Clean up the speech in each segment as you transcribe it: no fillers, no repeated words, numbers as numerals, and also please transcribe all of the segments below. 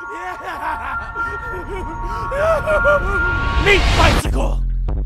Meat bicycle!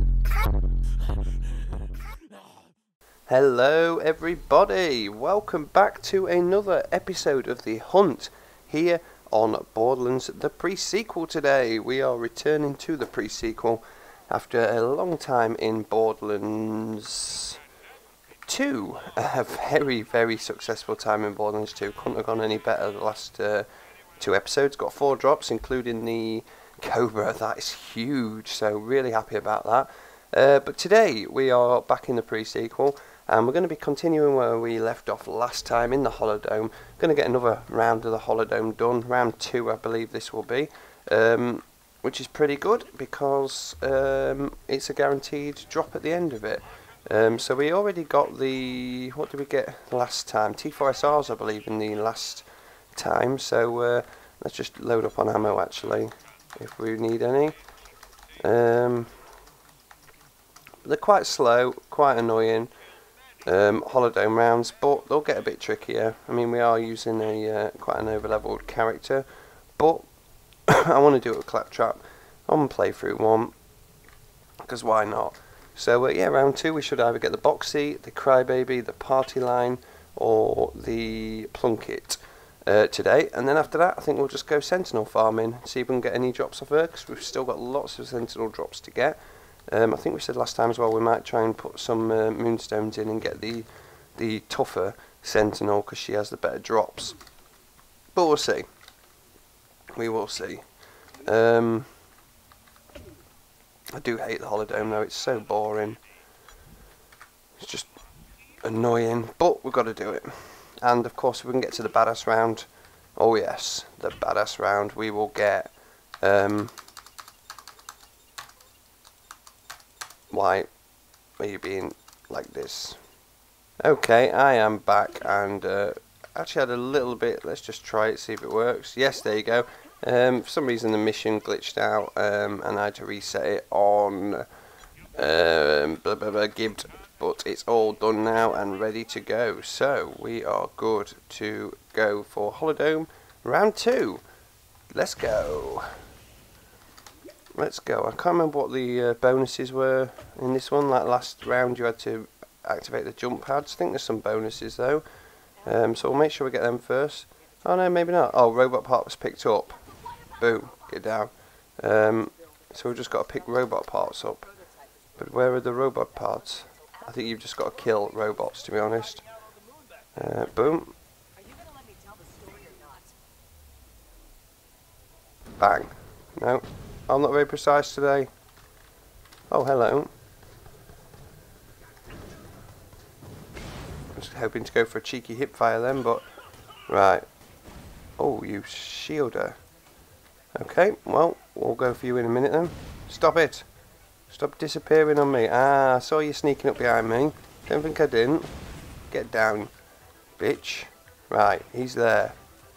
Hello everybody, welcome back to another episode of The Hunt here on Borderlands the pre-sequel today. We are returning to the pre-sequel after a long time in Borderlands 2. A very successful time in Borderlands 2, couldn't have gone any better the last two episodes. Got 4 drops including the Cobra, that is huge, so really happy about that. But today we are back in the pre-sequel and we're going to be continuing where we left off last time in the Holodome. Going to get another round of the Holodome done, round 2 I believe this will be, which is pretty good because it's a guaranteed drop at the end of it. So we already got the, what did we get last time? T4SRs I believe in the last time, so let's just load up on ammo actually if we need any. They're quite slow, quite annoying. Holodome rounds, but they'll get a bit trickier. I mean, we are using a quite an over-leveled character, but I want to do it with Claptrap on playthrough 1, because why not? So yeah, round 2 we should either get the Boxy, the Crybaby, the Party Line, or the Plunkett today, and then after that I think we'll just go Sentinel farming, see if we can get any drops off her, because we've still got lots of Sentinel drops to get. I think we said last time as well we might try and put some Moonstones in and get the tougher Sentinel because she has the better drops. But we'll see. We will see. I do hate the Holodome though, it's so boring. It's just annoying, but we've got to do it. And of course if we can get to the badass round, oh yes, the badass round, we will get... Why are you being like this? Okay, I am back and actually had a little bit, let's just try it, see if it works. Yes, there you go. For some reason the mission glitched out and I had to reset it on Gibbed, but it's all done now and ready to go. So we are good to go for Holodome round 2. Let's go. Let's go. I can't remember what the bonuses were in this one. Like last round you had to activate the jump pads. I think there's some bonuses though. So we'll make sure we get them first. Oh no, maybe not. Oh, robot part was picked up. Boom. Get down. So we've just got to pick robot parts up. But where are the robot parts? I think you've just got to kill robots, to be honest. Boom. Bang. No. I'm not very precise today. Oh, hello. I was hoping to go for a cheeky hip fire then, but... Right. Oh, you shielder. Okay, well, we'll go for you in a minute then. Stop it. Stop disappearing on me. Ah, I saw you sneaking up behind me. Don't think I didn't. Get down, bitch. Right, he's there.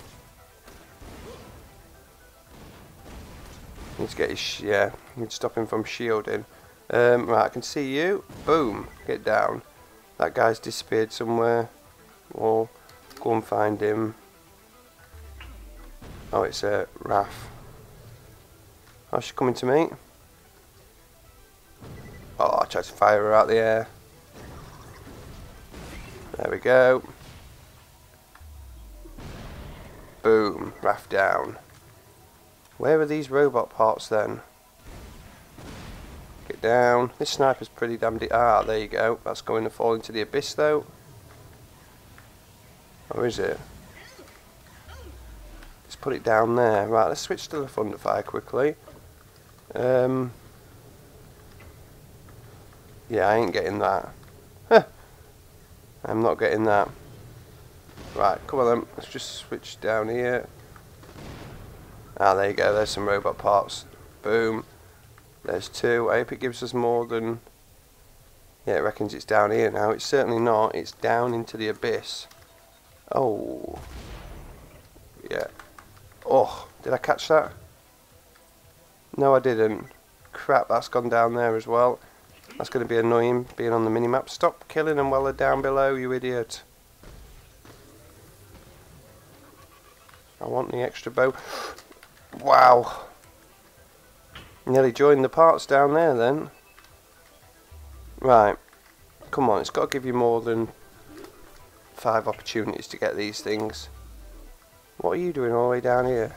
Need to get his, yeah, need to stop him from shielding. Right, I can see you. Boom, get down. That guy's disappeared somewhere. We'll go and find him. Oh, it's a Raph. Oh, she's coming to me. Oh, I tried to fire her out the air. There we go. Boom, Raph down. Where are these robot parts then? Get down. This sniper's pretty damn ah, there you go. That's going to fall into the abyss though. Or is it? Let's put it down there. Right, let's switch to the Thunderfire quickly. Yeah, I ain't getting that. Huh. I'm not getting that. Right, come on then. Let's just switch down here. Ah, there you go, there's some robot parts. Boom. There's 2. I hope it gives us more than... Yeah, it reckons it's down here now. It's certainly not. It's down into the abyss. Oh. Yeah. Oh, did I catch that? No, I didn't. Crap, that's gone down there as well. That's going to be annoying, being on the minimap. Stop killing them while they're down below, you idiot. I want the extra bow. Wow. Nearly joined the parts down there then. Right. Come on, it's got to give you more than 5 opportunities to get these things. What are you doing all the way down here?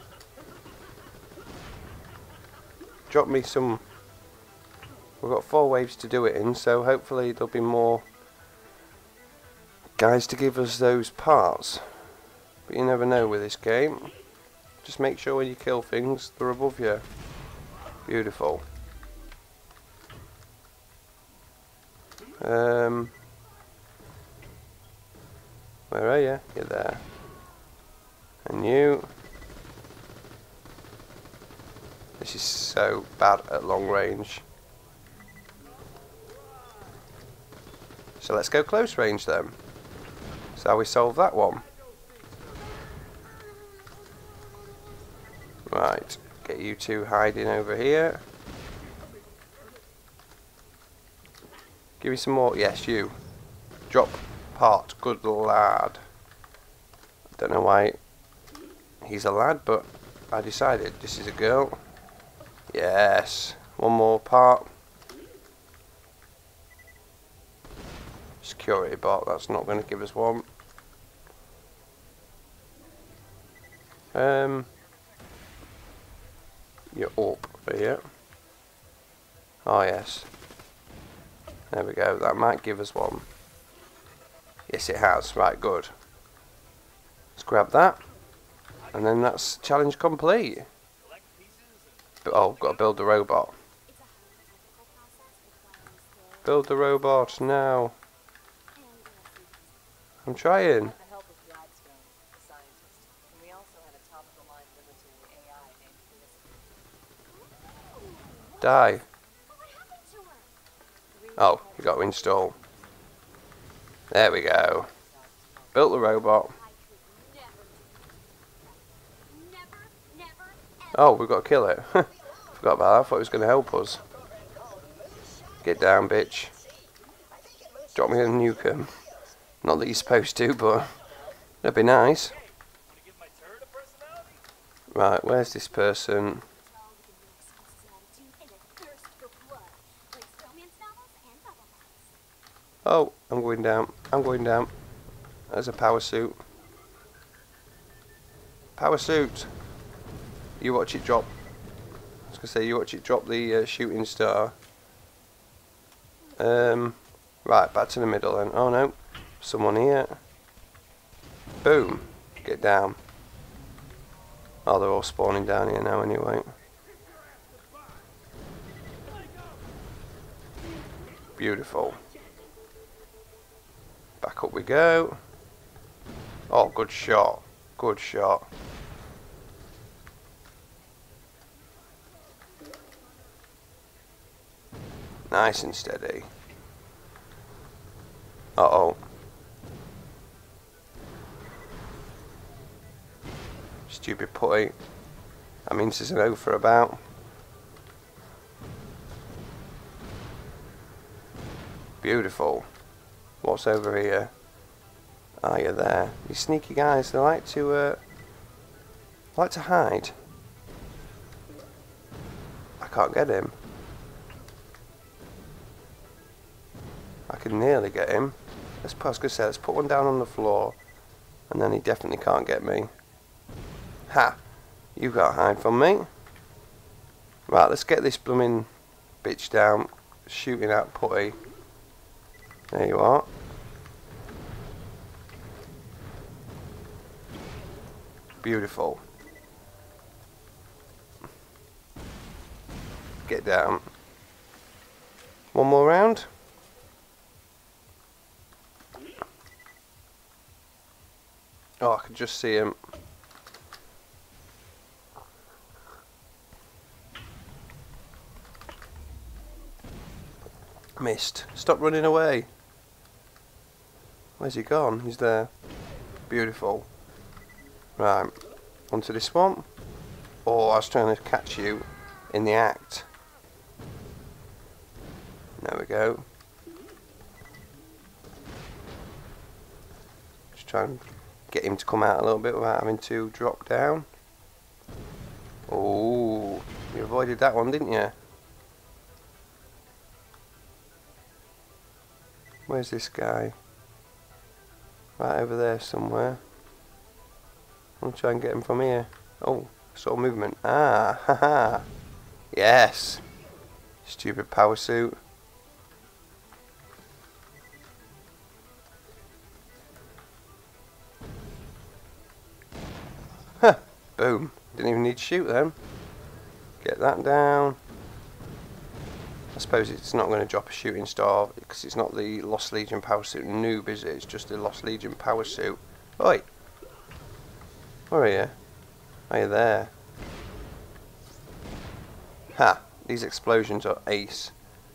Drop me some... We've got 4 waves to do it in, so hopefully there'll be more guys to give us those parts. But you never know with this game. Just make sure when you kill things, they're above you. Beautiful. Where are you? You're there. And you. This is so bad at long range. So let's go close range then. So how we solve that one. Right, get you two hiding over here. Give me some more. Yes, you. Drop part. Good lad. Don't know why he's a lad, but I decided this is a girl. Yes. One more part. Security bot. That's not going to give us one. You're up here. Oh yes. There we go. That might give us one. Yes, it has. Right, good. Let's grab that. And then that's challenge complete. But, oh, got to build the robot. Build the robot now. I'm trying. Die. Oh, you got to install. There we go. Built the robot. Oh, we've got to kill it. Forgot about that. I thought it was going to help us. Get down, bitch. Drop me a nukem. Not that you're supposed to, but that'd be nice. Right, where's this person? Oh, I'm going down. I'm going down. There's a power suit. Power suit. You watch it drop. I was going to say, you watch it drop the shooting star. Right, back to the middle then. Oh no. Someone here. Boom. Get down. Oh, they're all spawning down here now anyway. Beautiful. Back up we go. Oh, good shot. Good shot. Nice and steady. Uh-oh. Stupid putty. That means there's an O for about. Beautiful. What's over here? Ah, you're there. These sneaky guys, they like to hide. I can't get him. I can nearly get him. I was going to say, let's put one down on the floor, and then he definitely can't get me. Ha! You can't hide from me. Right, let's get this blooming bitch down. Shooting at putty. There you are. Beautiful. Get down. One more round. Oh, I can just see him. Missed. Stop running away. Where's he gone? He's there. Beautiful. Right. Onto this one. Oh, I was trying to catch you in the act. There we go. Just try and get him to come out a little bit without having to drop down. Oh, you avoided that one, didn't you? Where's this guy? Right over there somewhere. I'll try and get him from here. Oh, I saw movement. Ah, haha. Yes. Stupid power suit. Huh. Boom. Didn't even need to shoot them. Get that down. I suppose it's not going to drop a shooting star because it's not the Lost Legion power suit noob, is it? It's just the Lost Legion power suit. Oi! Where are you? Are you there? Ha! These explosions are ace.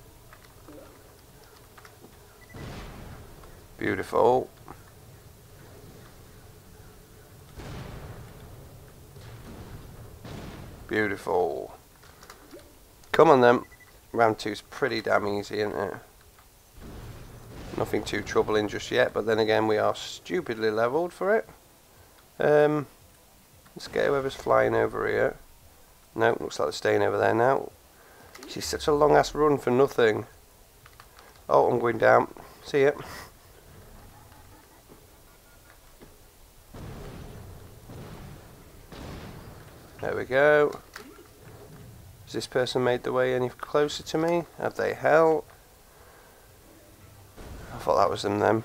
Beautiful. Beautiful. Come on then. Round 2's pretty damn easy, isn't it? Nothing too troubling just yet, but then again we are stupidly levelled for it. Let's get whoever's flying over here. No, looks like they're staying over there now. She's such a long ass run for nothing. Oh, I'm going down. See ya. There we go. Has this person made their way any closer to me? Have they hell? I thought that was them.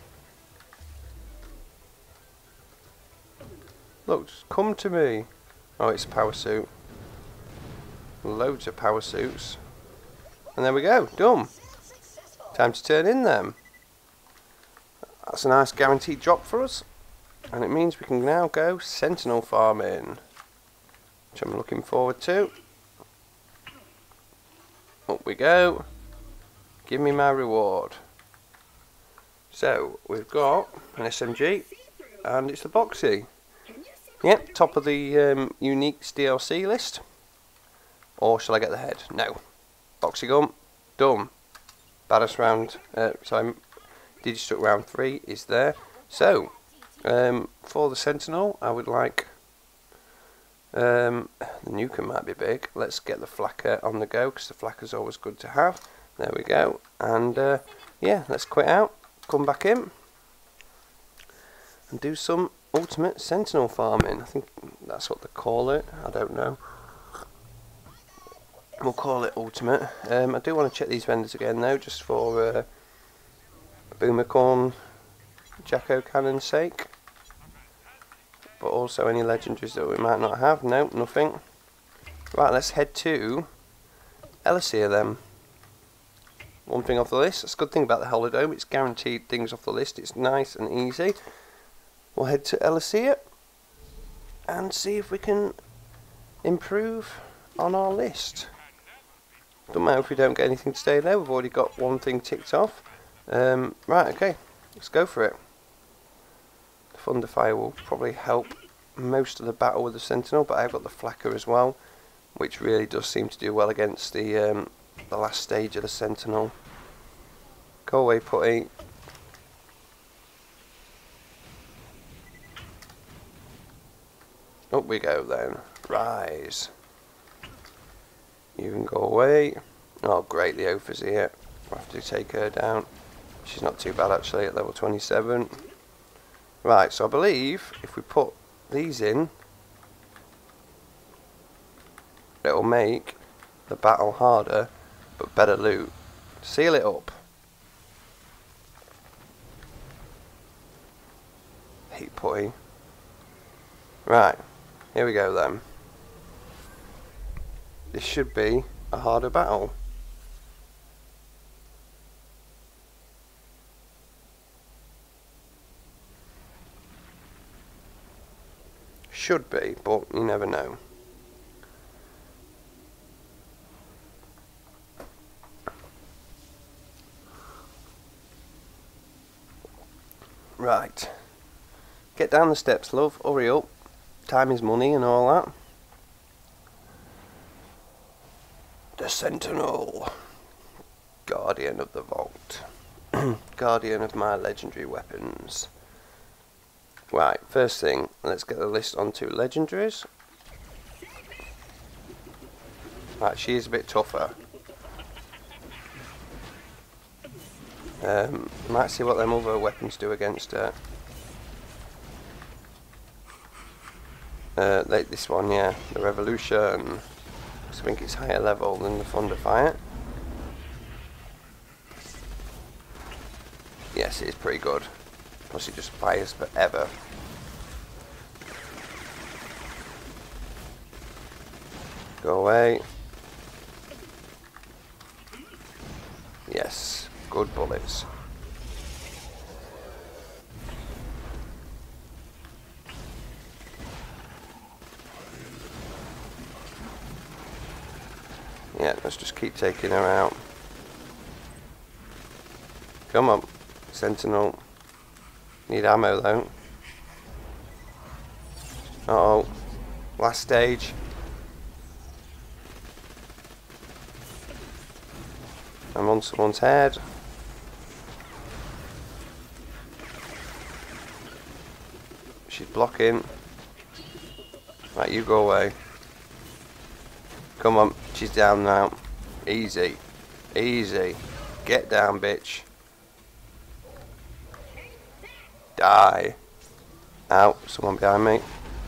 Look, just come to me. Oh, it's a power suit. Loads of power suits. And there we go, done. Time to turn in them. That's a nice guaranteed drop for us. And it means we can now go Sentinel farming, which I'm looking forward to. Up we go. Give me my reward. So, we've got an SMG, and it's the Boxy. Yep, top of the Uniques DLC list. Or shall I get the head? No. Boxy gun, done. Baddest round, Digistruct round 3 is there. So, for the Sentinel, I would like, the Nukem might be big. Let's get the Flakka on the go, because the Flakka's always good to have. There we go. And, yeah, let's quit out, come back in, and do some ultimate Sentinel farming. I think that's what they call it. I don't know. We'll call it ultimate. I do want to check these vendors again though, just for Boomercorn Jacko Cannon's sake. But also any legendaries that we might not have. No, nothing. Right, let's head to Elysia then. One thing off the list. That's a good thing about the Holodome. It's guaranteed things off the list. It's nice and easy. We'll head to Elysia and see if we can improve on our list. Don't matter if we don't get anything today though. We've already got one thing ticked off. Right, okay. Let's go for it. The Thunderfire will probably help most of the battle with the Sentinel, but I've got the Flakka as well, which really does seem to do well against the last stage of the Sentinel. Go away, Putty. Up we go then. Rise. You can go away. Oh great, the Opha's here. We'll have to take her down. She's not too bad actually at level 27. Right, so I believe if we put these in, it'll make the battle harder, but better loot. Seal it up. Hate Putty. Right, here we go then. This should be a harder battle. Should be, but you never know. Right. Get down the steps, love. Hurry up. Time is money and all that. The Sentinel. Guardian of the Vault. Guardian of my legendary weapons. Right, first thing, let's get the list onto legendaries. Right, she is a bit tougher. Might see what them other weapons do against her. Like this one, yeah, the Revolution. I think it's higher level than the Thunderfire. Yes, it is pretty good. Plus it just fires forever. Go away. Yes, good bullets. Yeah, let's just keep taking her out. Come on, Sentinel. Need ammo though. Uh-oh. Last stage. I'm on someone's head. She's blocking. Right, you go away. Come on, she's down now. Easy. Easy. Get down, bitch. Die. Ow, someone behind me.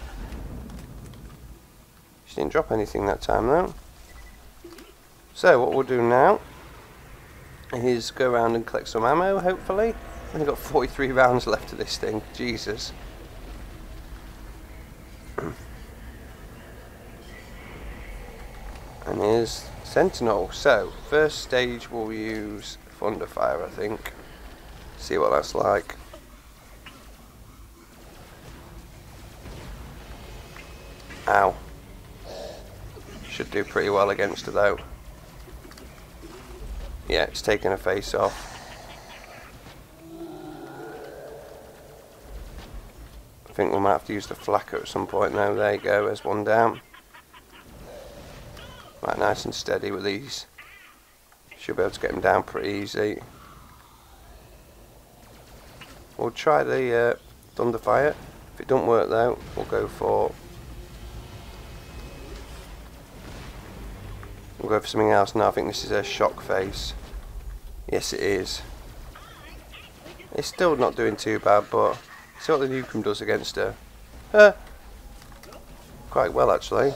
She didn't drop anything that time though. So what we'll do now is go around and collect some ammo, hopefully. I've only got 43 rounds left of this thing. Jesus. And here's Sentinel. So, first stage we'll use Thunderfire, I think. See what that's like. Ow. Should do pretty well against her though. Yeah, it's taking her face off. I think we might have to use the Flacker at some point now. There you go, there's one down. Right, nice and steady with these. Should be able to get them down pretty easy. We'll try the Thunderfire. If it don't work though, we'll go for something else. No, I think this is a shock face. Yes, it is. It's still not doing too bad, but see what the Nukem does against her. Quite well actually.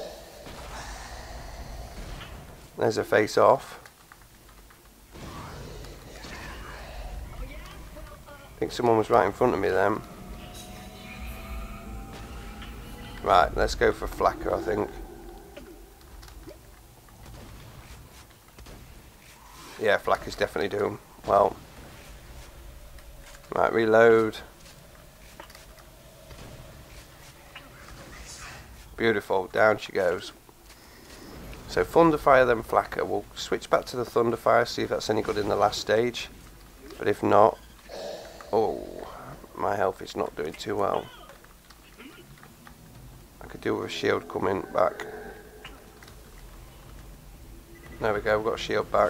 There's her face off. I think someone was right in front of me then. Right, let's go for Flacker, I think. Yeah, Flacker's definitely doing well. Right, reload. Beautiful, down she goes. So Thunderfire then Flacker. We'll switch back to the Thunderfire, see if that's any good in the last stage. But if not, oh, my health is not doing too well. I could do with a shield coming back. There we go, we've got a shield back.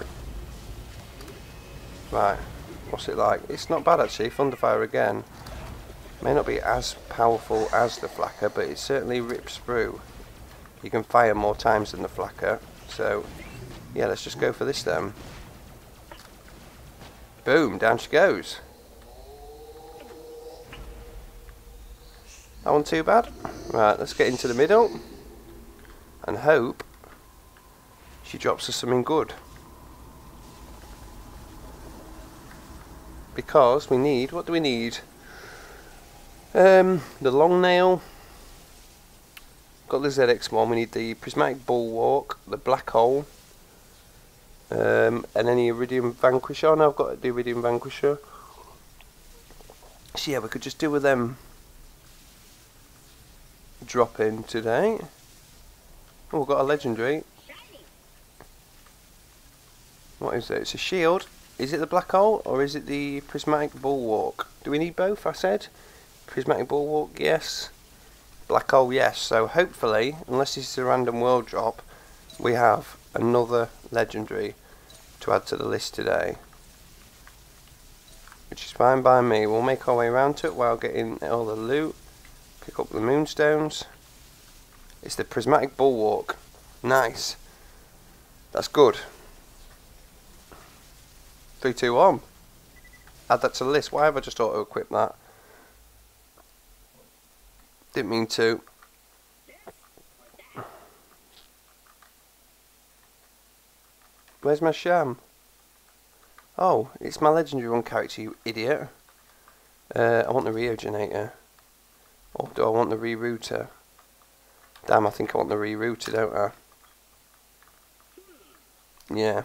Right, what's it like? It's not bad actually, Thunderfire again. May not be as powerful as the Flacker, but it certainly rips through. You can fire more times than the Flacker, so yeah, let's just go for this then. Boom, down she goes. That one too bad. Right, let's get into the middle and hope she drops us something good. Because we need, what do we need? The long nail. Got the ZX1, we need the Prismatic Bulwark, the Black Hole, and any Iridium Vanquisher. No, I've got the Iridium Vanquisher. So yeah, we could just do with them drop in today. Oh, we've got a legendary. What is it? It's a shield. Is it the Black Hole or is it the Prismatic Bulwark? Do we need both? I said Prismatic Bulwark, yes. Black Hole, yes. So hopefully, unless this is a random world drop, we have another legendary to add to the list today, which is fine by me. We'll make our way around to it while getting all the loot. Pick up the moonstones. It's the Prismatic Bulwark. Nice. That's good. 3, 2, 1. Add that to the list. Why have I just auto-equipped that? Didn't mean to. Where's my sham? Oh, it's my legendary one character, you idiot. I want the Reoriginator. Or do I want the Rerouter? Damn, I think I want the Rerouter, don't I? Yeah.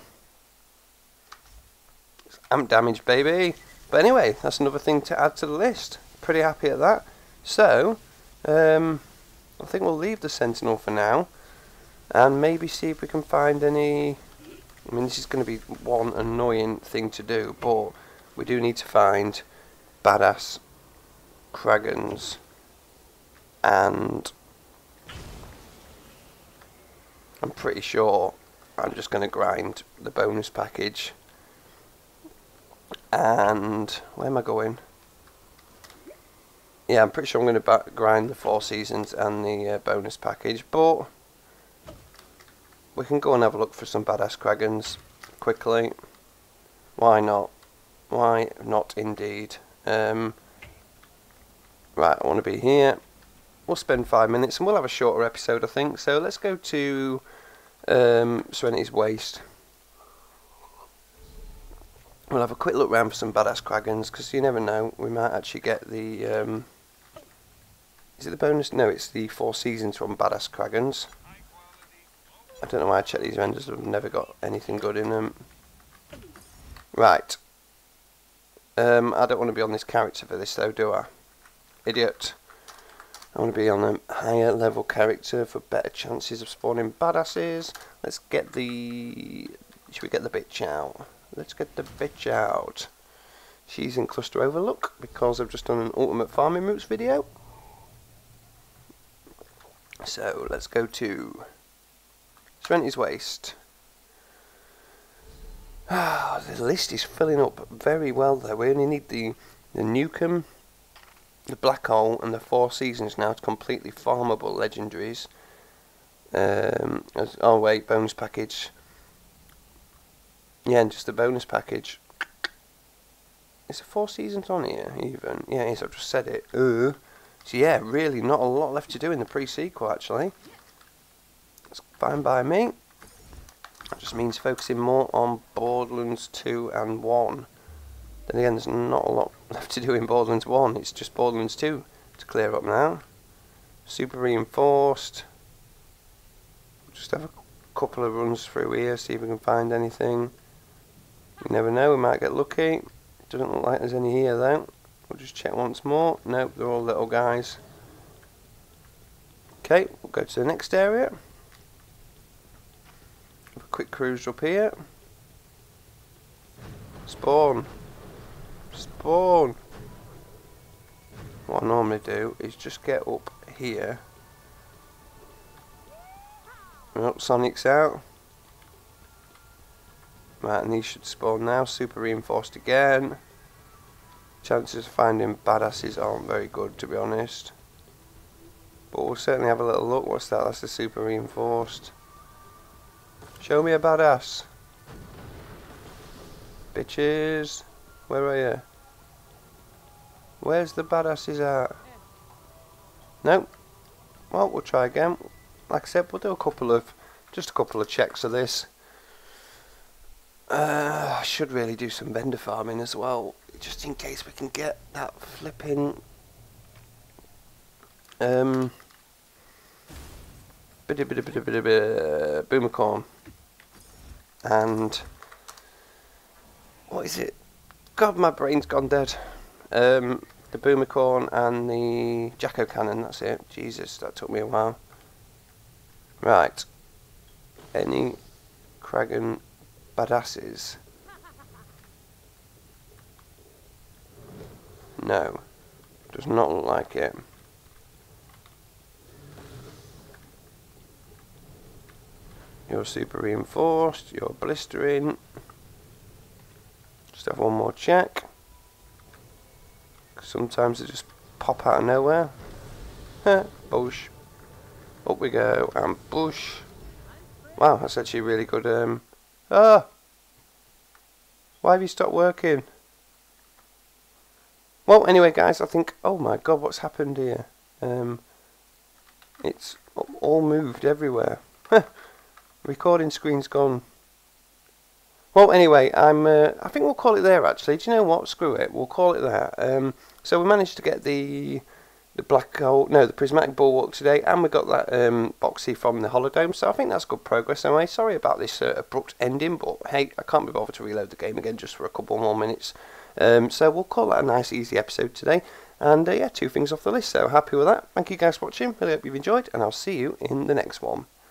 Amp damage, baby. But anyway, that's another thing to add to the list. Pretty happy at that. So, I think we'll leave the Sentinel for now. And maybe see if we can find any... I mean, this is going to be one annoying thing to do, but we do need to find badass Kragans, and I'm pretty sure I'm just going to grind the bonus package. And where am I going? Yeah, I'm pretty sure I'm going to grind the 4 seasons and the bonus package, but we can go and have a look for some badass Kragans quickly. Why not? Why not indeed? Right, I want to be here. We'll spend 5 minutes and we'll have a shorter episode, I think. So let's go to Serenity's Waste. We'll have a quick look around for some badass Kragans, because you never know, we might actually get the... is it the bonus? No, it's the 4 seasons from badass Kragans. I don't know why I checked these vendors, I've never got anything good in them. Right. I don't want to be on this character for this though, do I? Idiot. I want to be on a higher level character for better chances of spawning badasses. Let's get the... Should we get the bitch out? Let's get the bitch out. She's in Cluster Overlook because I've just done an Ultimate Farming Routes video. So let's go to Serenity's Waste. The list is filling up very well though. We only need the Nukem, the Black Hole and the 4 seasons now to completely farmable legendaries. Oh wait, bonus package. Yeah, and just the bonus package. Is there 4 seasons on here even? Yeah, it is, I've just said it. So yeah, really not a lot left to do in the pre-sequel actually. It's fine by me. That just means focusing more on Borderlands 2 and 1. Then again, there's not a lot left to do in Borderlands 1. It's just Borderlands 2 to clear up now. Super reinforced. Just have a couple of runs through here, see if we can find anything. You never know, we might get lucky. Doesn't look like there's any here though. We'll just check once more. Nope, they're all little guys. Okay, we'll go to the next area. Have a quick cruise up here. Spawn. Spawn. What I normally do is just get up here. Oh, Sonic's out. Right, and these should spawn now. Super reinforced again. Chances of finding badasses aren't very good, to be honest. But we'll certainly have a little look. What's that? That's the super reinforced. Show me a badass. Bitches. Where are you? Where's the badasses at? Nope. Well, we'll try again. Like I said, we'll do just a couple of checks of this. I should really do some vendor farming as well, just in case we can get that flipping Boomercorn. And what is it? God, my brain's gone dead. The Boomercorn and the Jacko Cannon, that's it. Jesus, that took me a while. Right. Any Kragan badasses? No. Does not look like it. You're super reinforced, you're blistering. Just have one more check. Sometimes they just pop out of nowhere. Bush. Up we go, and bush. Wow, that's actually really good. Why have you stopped working? Well, anyway, guys, I think... Oh my god, what's happened here? It's all moved everywhere. Recording screen's gone. Well, anyway, I think we'll call it there, actually. Do you know what? Screw it. We'll call it there. So we managed to get the the prismatic bulwark today, and we got that boxy from the holodome, so I think that's good progress anyway. Sorry about this abrupt ending, but hey, I can't be bothered to reload the game again just for a couple more minutes. So we'll call that a nice easy episode today, and yeah, 2 things off the list, so happy with that. Thank you guys for watching, really hope you've enjoyed, and I'll see you in the next one.